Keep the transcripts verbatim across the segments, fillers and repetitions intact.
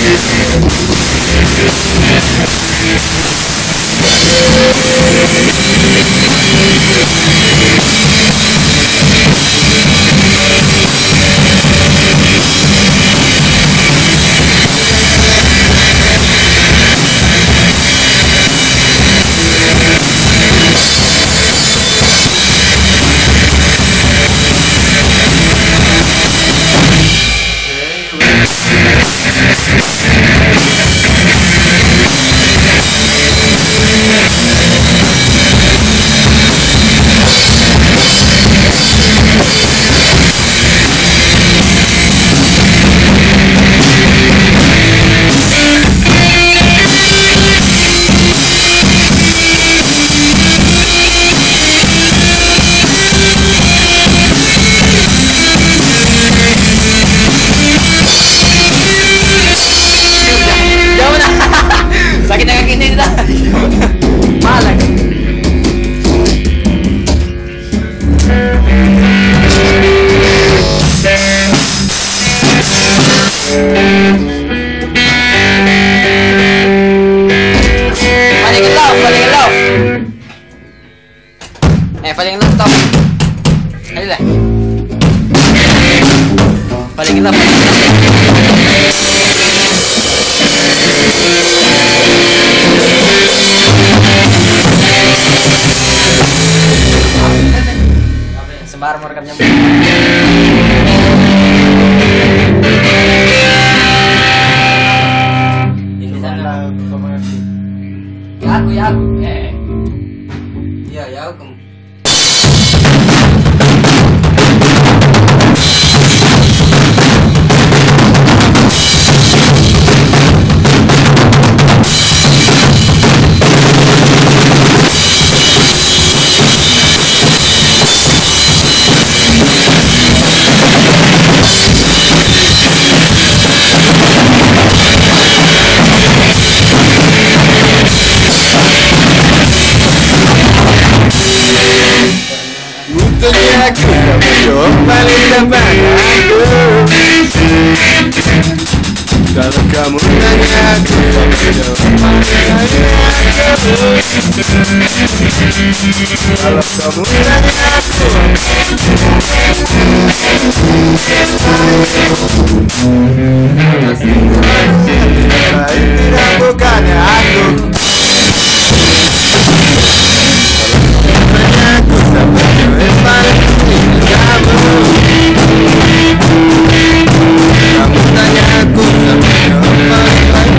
Sakit na kaki ini dah. Malang. Falling in love, falling in love. Eh, falling in love stop. Ayo lah. Falling in love. Falling in love. Sembar mau rekam nyambung. Ini sana. Ya aku ya aku. Eh. Iya ya aku. Aku paling depan aku. Kalau kamu nanya aku, jawaban aku. Kalau kamu nanya aku, lain tidak bukannya aku. Aku sampai cewek paling ini kamu. Kamu tanya aku sampai cewek paling lain.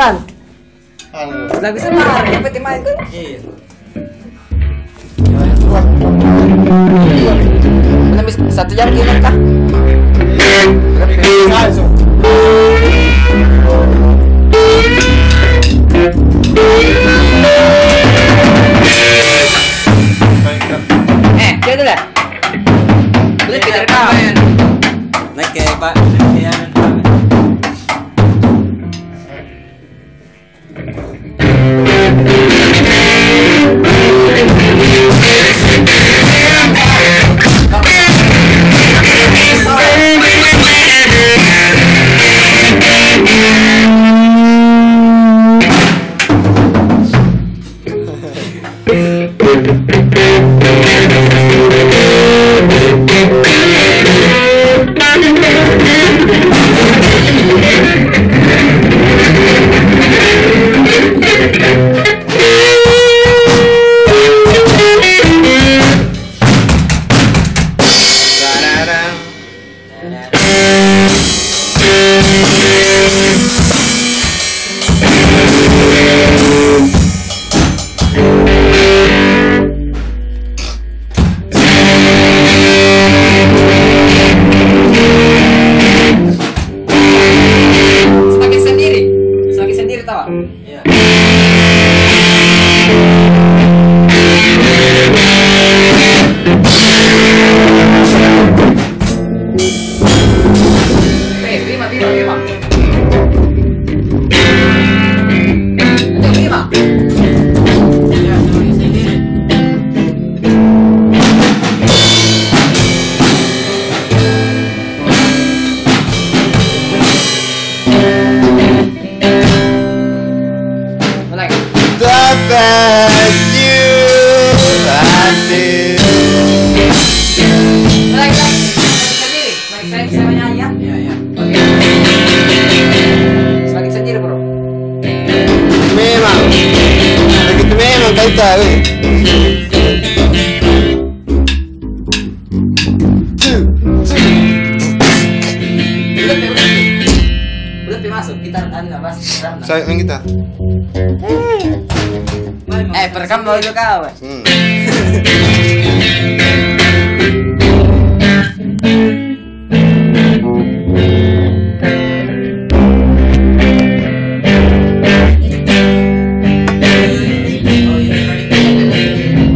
beneran. Halo. Nggak bisa marah, tapi tim main kan. Iya. Bener bisa satu jam gimana kah? Langsung. Eh, dia dulu ya? Boleh kita rekam. Naik ke Pak. Iya. Semakin sendiri, semakin sendiri tahu. Iya. Eh, lima, lima, lima. Ada lima. Iya, semakin sendiri. Mulai. Dapat you hati. Mulai, mulai. Semakin sendiri. Semakin sendiri sama nyanyi ya. Iya, iya. Oke. Semakin sendiri bro. Memang. Begitu memang kau tahu. Udah, udah. Udah, masuk. Kita anu nggak mas. Saya main kita. Eh, perekam mau juga kau. Hmm. Oh, iya, iya.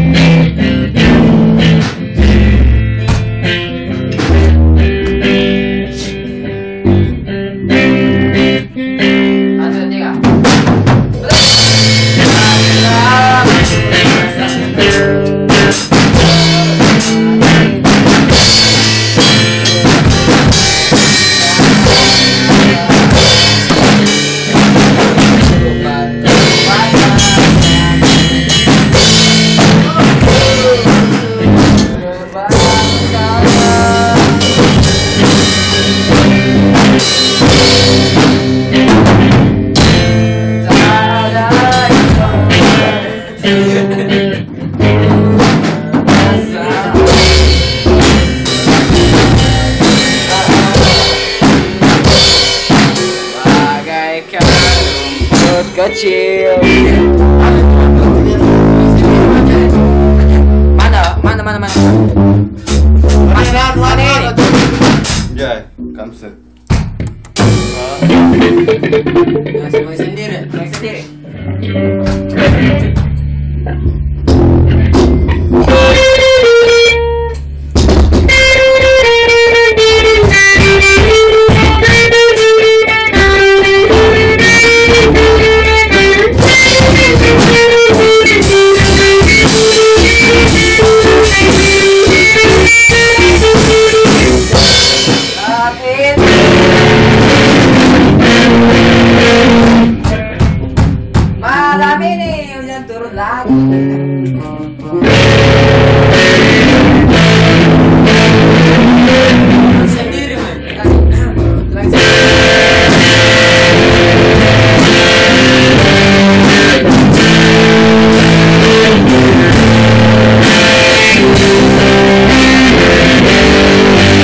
Satu, tiga. Bagaikan rumput kecil. Mana? Mana? Mana? Mana? Mana? Mana ini? Jai, kamset. Nah, semakin sendiri. Semakin sendiri. Malam ini hujan turun lagi. Sendiri, man.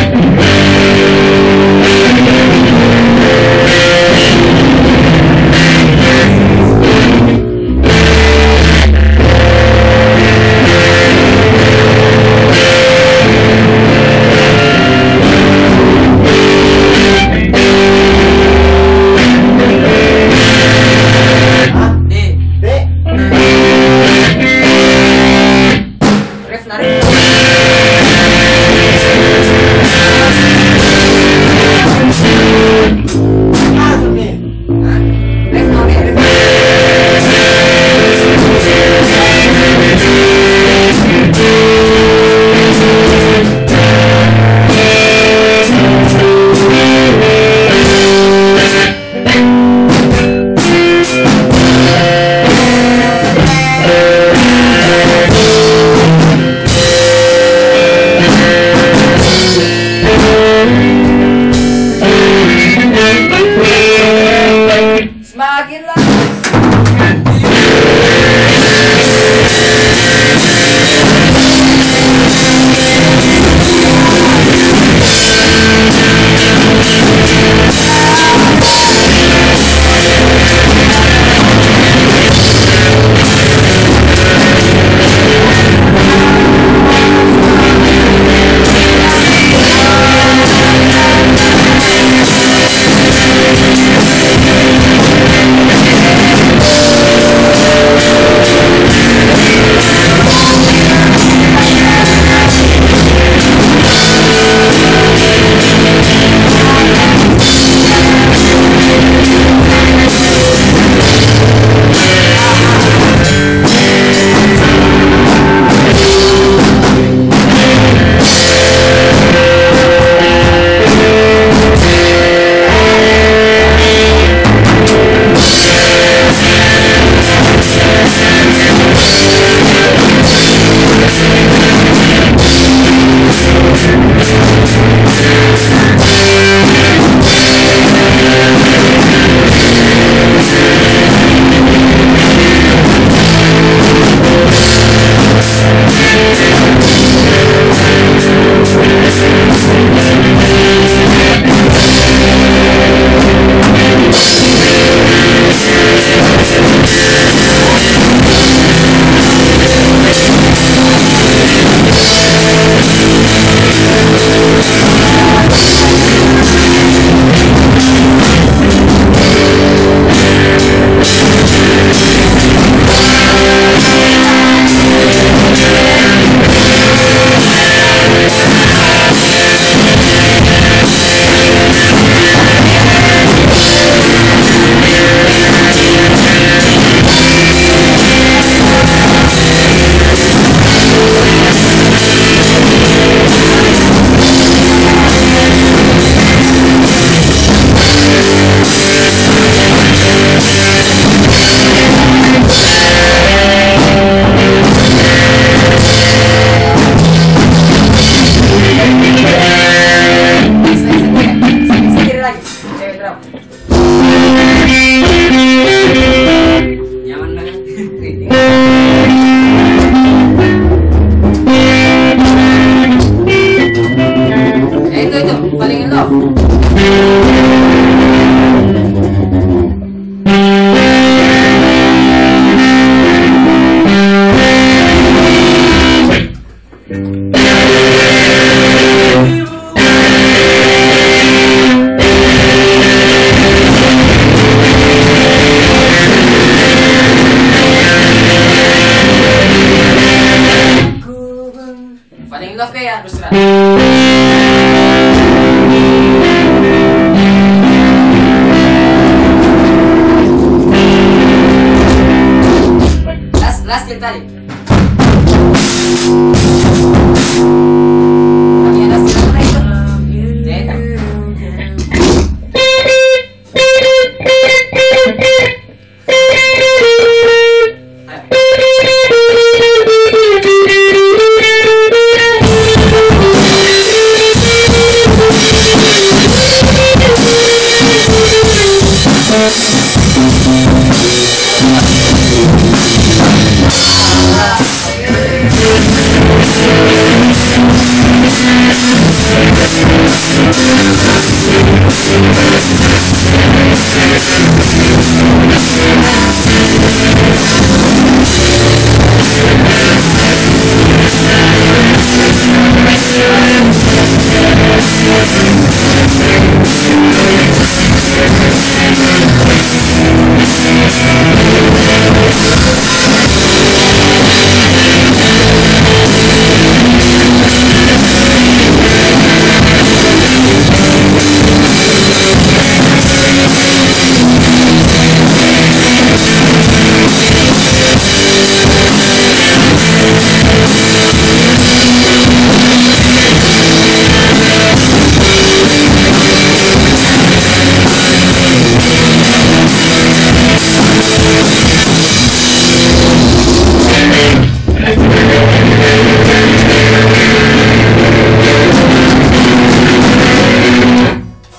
Hãy subscribe cho kênh Ghiền Mì Gõ để không bỏ lỡ Falling in love. Falling in love kayak Nusrat. Last last yang tadi. Bagian last yang mana itu? Zeta.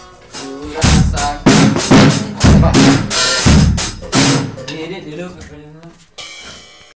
Ini dulu